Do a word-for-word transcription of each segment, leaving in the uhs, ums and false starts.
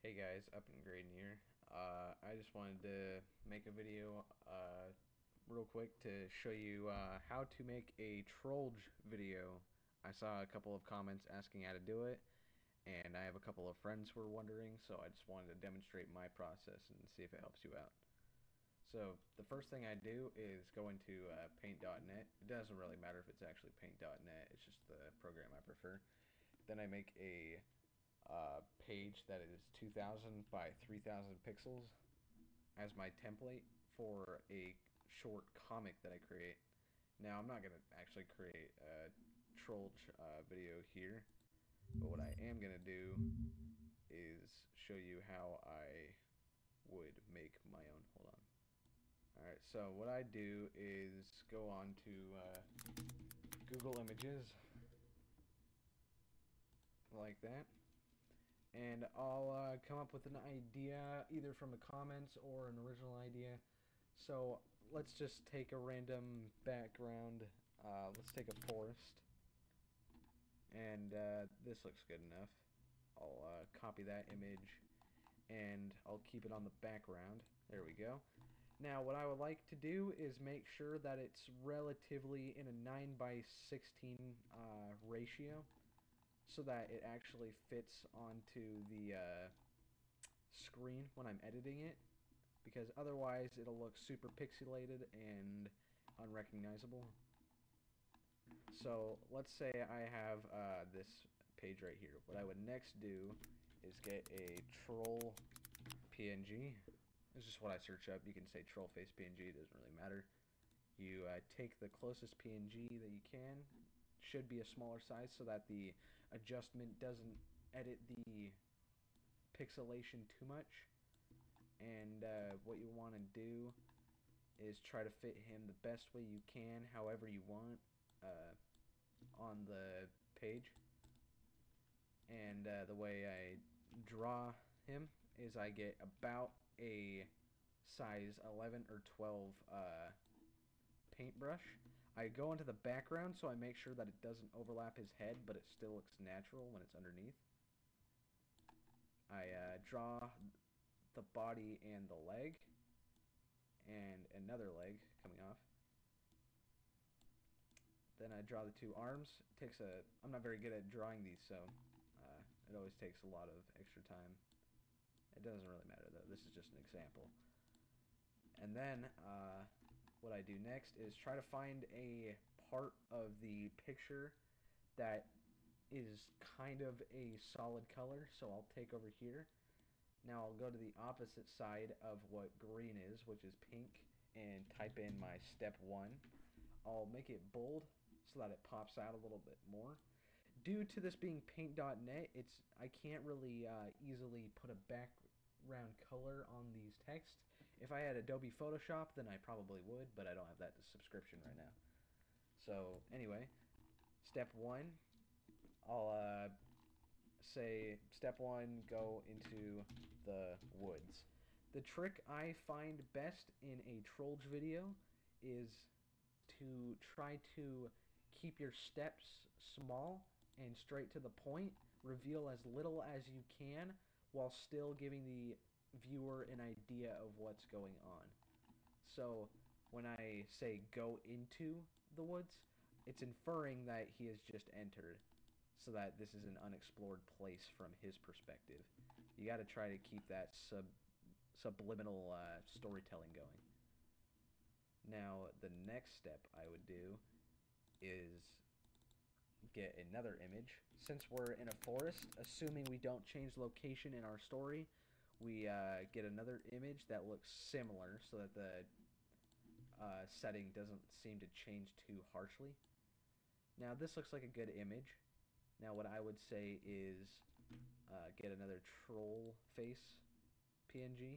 Hey guys, up and grading here. Uh, I just wanted to make a video uh, real quick to show you uh, how to make a Trollge video. I saw a couple of comments asking how to do it, and I have a couple of friends who were wondering, so I just wanted to demonstrate my process and see if it helps you out. So the first thing I do is go into uh, paint dot net. It doesn't really matter if it's actually paint dot net, it's just the program I prefer. Then I make a uh, page that is two thousand by three thousand pixels as my template for a short comic that I create. Now, I'm not going to actually create a Trollge uh, video here, but what I am going to do is show you how I would make my own. Hold on. Alright, so what I do is go on to uh, Google Images, like that, and I'll uh, come up with an idea either from the comments or an original idea. So let's just take a random background. Uh, let's take a forest, and uh, this looks good enough. I'll uh, copy that image and I'll keep it on the background. There we go. Now what I would like to do is make sure that it's relatively in a nine by sixteen uh, ratio, so that it actually fits onto the uh, screen when I'm editing it, because otherwise it'll look super pixelated and unrecognizable. So let's say I have uh, this page right here. What I would next do is get a troll P N G. It's just what I search up. You can say troll face P N G, it doesn't really matter. You uh, take the closest P N G that you can. Should be a smaller size so that the adjustment doesn't edit the pixelation too much. And uh, what you want to do is try to fit him the best way you can, however you want, uh, on the page. And uh, the way I draw him is I get about a size eleven or twelve uh, paintbrush. I go into the background so I make sure that it doesn't overlap his head, but it still looks natural when it's underneath. I uh, draw the body and the leg, and another leg coming off. Then I draw the two arms. It takes a. I'm not very good at drawing these, so uh, it always takes a lot of extra time. It doesn't really matter though. This is just an example. And then uh, what I do next is try to find a part of the picture that is kind of a solid color. So I'll take over here. Now I'll go to the opposite side of what green is, which is pink, and type in my step one. I'll make it bold so that it pops out a little bit more. Due to this being paint dot net, it's I can't really uh, easily put a background color on these texts. If I had Adobe Photoshop, then I probably would, but I don't have that subscription right now. So anyway, step one, I'll uh, say step one, go into the woods. The trick I find best in a Trollge video is to try to keep your steps small and straight to the point, reveal as little as you can while still giving the viewer an idea of what's going on. So when I say go into the woods, it's inferring that he has just entered, so that this is an unexplored place from his perspective. You got to try to keep that sub subliminal uh, storytelling going. Now the next step I would do is get another image. Since we're in a forest, assuming we don't change location in our story, we uh, get another image that looks similar so that the uh, setting doesn't seem to change too harshly. Now this looks like a good image. Now what I would say is uh, get another troll face P N G,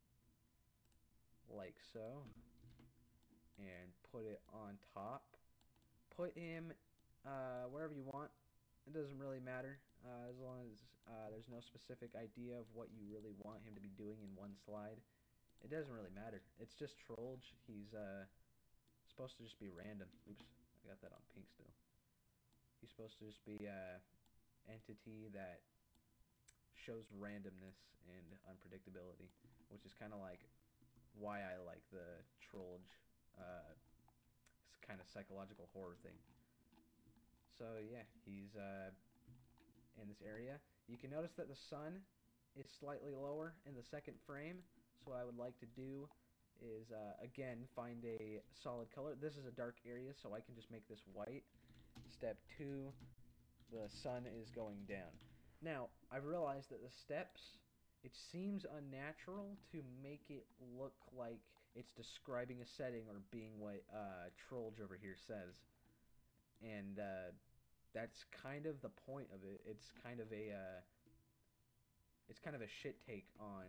like so, and put it on top. Put him uh, wherever you want. It doesn't really matter, uh, as long as uh, there's no specific idea of what you really want him to be doing in one slide. It doesn't really matter. It's just Trollge. He's uh, supposed to just be random. Oops, I got that on pink still. He's supposed to just be an entity that shows randomness and unpredictability, which is kind of like why I like the Trollge uh, kind of psychological horror thing. So yeah, he's uh, in this area. You can notice that the sun is slightly lower in the second frame. So what I would like to do is, uh, again, find a solid color. This is a dark area, so I can just make this white. Step two, the sun is going down. Now, I've realized that the steps, it seems unnatural to make it look like it's describing a setting or being what uh, Trollge over here says. And uh, that's kind of the point of it. It's kind of a uh, it's kind of a shit take on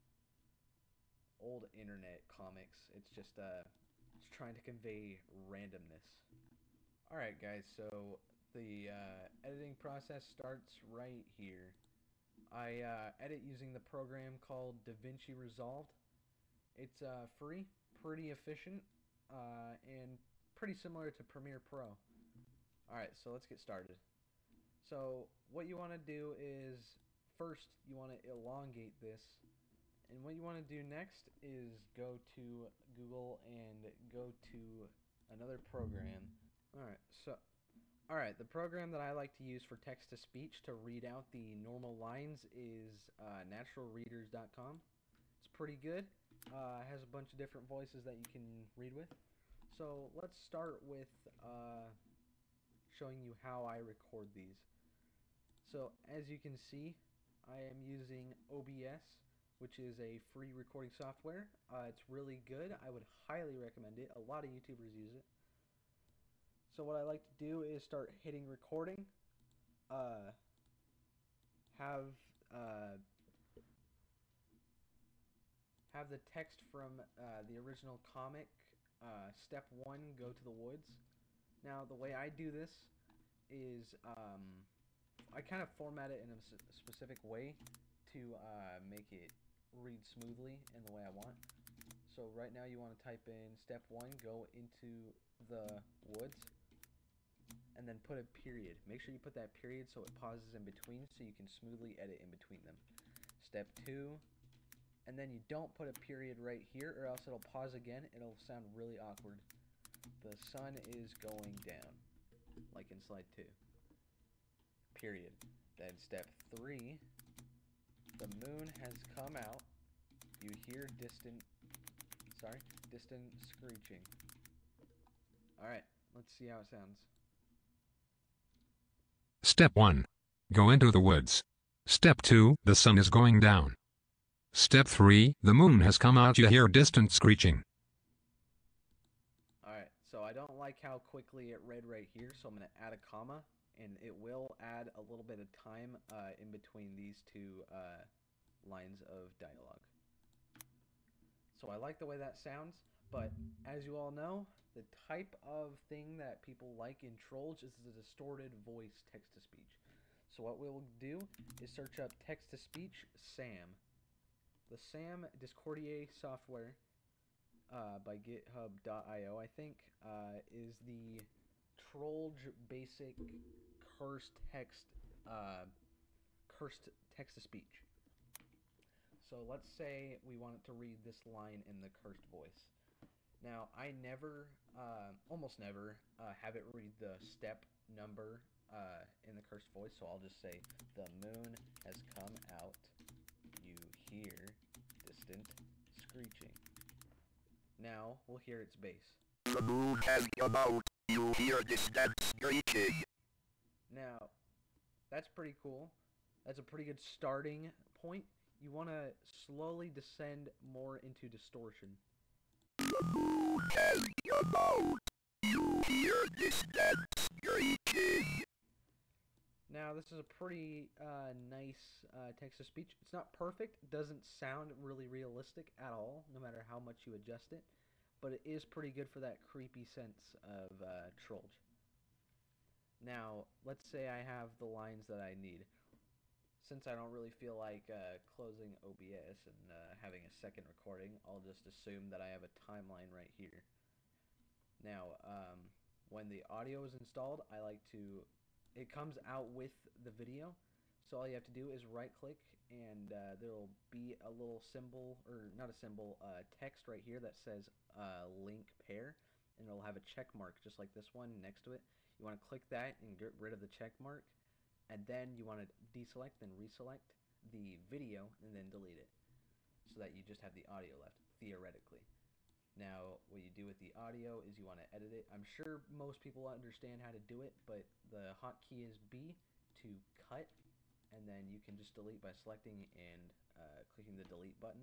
old internet comics. It's just uh, it's trying to convey randomness. All right, guys. So the uh, editing process starts right here. I uh, edit using the program called DaVinci Resolve. It's uh, free, pretty efficient, uh, and pretty similar to Premiere Pro. Alright, so let's get started. So what you want to do is, first you want to elongate this, and what you want to do next is go to Google and go to another program. Alright, so alright, the program that I like to use for text-to-speech to read out the normal lines is uh, natural readers dot com. It's pretty good. Uh, has a bunch of different voices that you can read with. So let's start with uh, showing you how I record these. So as you can see, I am using O B S, which is a free recording software. Uh, it's really good. I would highly recommend it. A lot of YouTubers use it. So what I like to do is start hitting recording, uh, have uh, have the text from uh, the original comic, uh, step one, go to the woods. Now the way I do this is um, I kind of format it in a specific way to uh, make it read smoothly in the way I want. So right now you want to type in step one, go into the woods, and then put a period. Make sure you put that period so it pauses in between so you can smoothly edit in between them. Step two, and then you don't put a period right here or else it'll pause again. It'll sound really awkward. The sun is going down, like in slide two. Period. Then step three, the moon has come out. You hear distant, sorry, distant screeching. Alright, let's see how it sounds. Step one. Go into the woods. Step two. The sun is going down. Step three. The moon has come out. You hear distant screeching. Alright, so I don't like how quickly it read right here, so I'm going to add a comma, and it will add a little bit of time uh, in between these two uh, lines of dialogue. So I like the way that sounds, but as you all know, the type of thing that people like in Trollge is the distorted voice text-to-speech. So what we'll do is search up text-to-speech SAM. The SAM Discordier software uh, by github dot i o, I think, uh, is the Trollge basic cursed text, uh, cursed text-to-speech. So let's say we wanted to read this line in the cursed voice. Now, I never, uh, almost never, uh, have it read the step number uh, in the cursed voice, so I'll just say, the moon has come out, you hear distant screeching. Now, we'll hear its bass. The moon has come out, you hear distant screeching. Now, that's pretty cool. That's a pretty good starting point. You want to slowly descend more into distortion. The moon has come out, you hear distant screeching. Now, this is a pretty uh, nice uh, text-to-speech. It's not perfect. It doesn't sound really realistic at all, no matter how much you adjust it. But it is pretty good for that creepy sense of uh, Trollge. Now, let's say I have the lines that I need. Since I don't really feel like uh, closing O B S and uh, having a second recording, I'll just assume that I have a timeline right here. Now, um, when the audio is installed, I like to... It comes out with the video, so all you have to do is right-click and uh, there'll be a little symbol, or not a symbol, uh, text right here that says uh, link pair, and it'll have a check mark just like this one next to it. You want to click that and get rid of the check mark, and then you want to deselect and reselect the video and then delete it, so that you just have the audio left, theoretically. Now, what you do with the audio is you want to edit it. I'm sure most people understand how to do it, but the hotkey is B to cut, and then you can just delete by selecting and uh, clicking the delete button.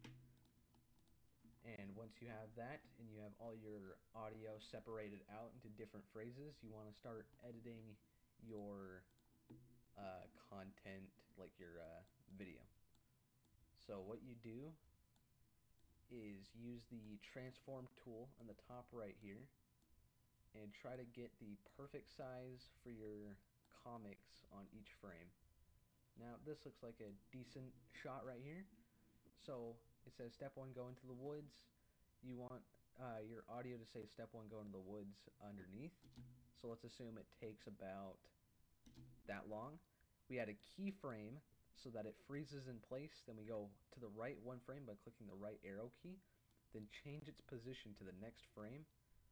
And once you have that, and you have all your audio separated out into different phrases, you want to start editing your uh, content, like your uh, video. So what you do is use the transform tool on the top right here and try to get the perfect size for your comics on each frame. Now this looks like a decent shot right here. So it says step one, go into the woods. You want uh, your audio to say step one, go into the woods underneath. So let's assume it takes about that long. We add a keyframe so that it freezes in place. Then we go to the right one frame by clicking the right arrow key, then change its position to the next frame,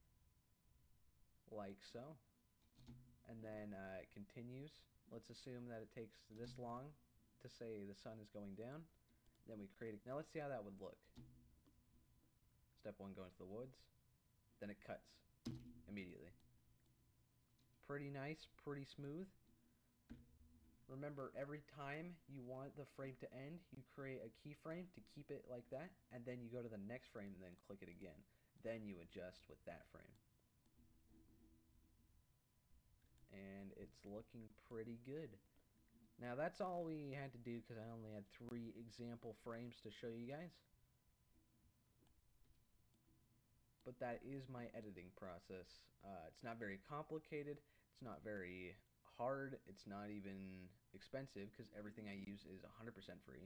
like so. And then uh, it continues. Let's assume that it takes this long to say the sun is going down. Then we create it. Now let's see how that would look. Step one, go into the woods. Then it cuts immediately. Pretty nice, pretty smooth. Remember, every time you want the frame to end, you create a keyframe to keep it like that, and then you go to the next frame and then click it again. Then you adjust with that frame. And it's looking pretty good. Now that's all we had to do because I only had three example frames to show you guys. But that is my editing process. Uh, it's not very complicated. It's not very hard. It's not even expensive because everything I use is one hundred percent free.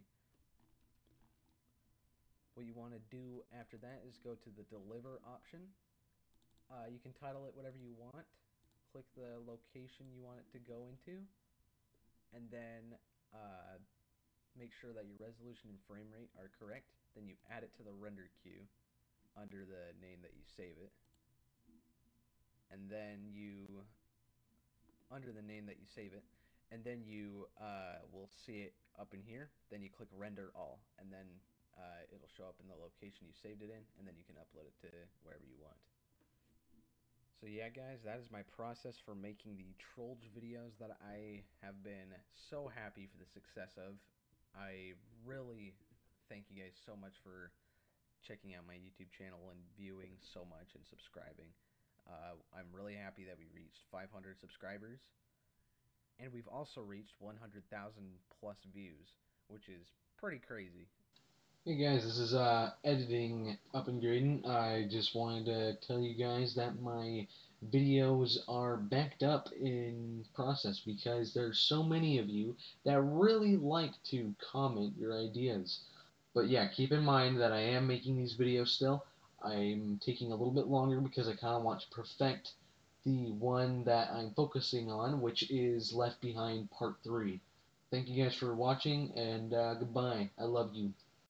What you want to do after that is go to the deliver option. Uh, you can title it whatever you want. Click the location you want it to go into, and then uh, make sure that your resolution and frame rate are correct. Then you add it to the render queue under the name that you save it, and then you under the name that you save it, and then you uh, will see it up in here. Then you click render all, and then uh, it'll show up in the location you saved it in, and then you can upload it to wherever you want. So yeah guys, that is my process for making the Trollge videos that I have been so happy for the success of. I really thank you guys so much for checking out my YouTube channel and viewing so much and subscribing. Uh, I'm really happy that we reached five hundred subscribers, and we've also reached one hundred thousand plus views, which is pretty crazy. Hey guys, this is uh, editing up and grading. I just wanted to tell you guys that my videos are backed up in process because there's so many of you that really like to comment your ideas. But yeah, keep in mind that I am making these videos still. I'm taking a little bit longer because I kind of want to perfect the one that I'm focusing on, which is Left Behind Part three. Thank you guys for watching, and uh, goodbye. I love you.